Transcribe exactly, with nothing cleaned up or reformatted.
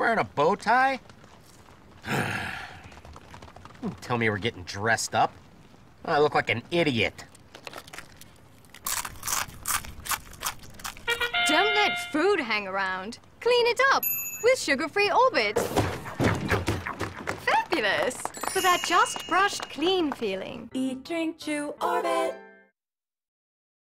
wearing a bow tie? Don't tell me we're getting dressed up. I look like an idiot. Don't let food hang around. Clean it up with sugar-free Orbit. Fabulous! For that just brushed clean feeling. Eat, drink, chew, Orbit.